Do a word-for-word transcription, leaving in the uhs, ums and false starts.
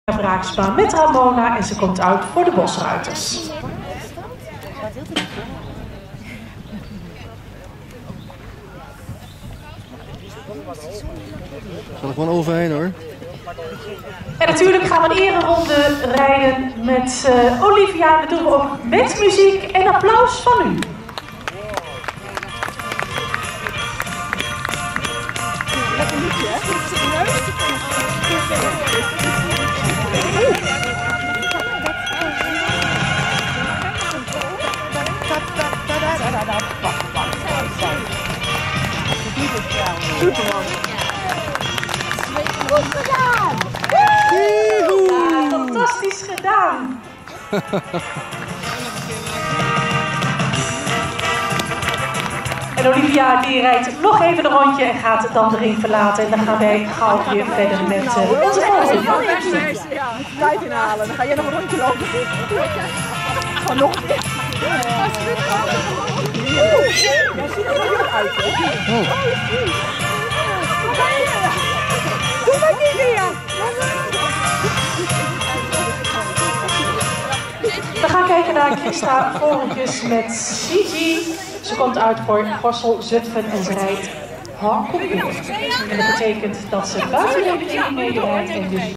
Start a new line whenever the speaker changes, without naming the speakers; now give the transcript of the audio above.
Braaksma met Ramona en ze komt uit voor de Bosruiters.
Zal ik gewoon overheen hoor.
En natuurlijk gaan we een ereronde rijden met uh, Olivia. Dat doen we ook met muziek en applaus van u.
Lekker liedje, hè?
Goed gedaan! Ja, fantastisch gedaan! En Olivia die rijdt nog even een rondje en gaat dan de ring verlaten. En dan gaan wij gauw weer verder met uh, onze volgende.
Ja, tijd inhalen. Dan ga jij nog een rondje lopen. Gewoon nog een keer. Ja, ziet er heel uit, hè? Doe maar niet meer!
We gaan kijken naar Christa Vorentjes met Gigi. Ze komt uit voor Gorssel, Zutphen en ze rijdt Hawk. En dat betekent dat ze buiten de beginning meerijdt en dus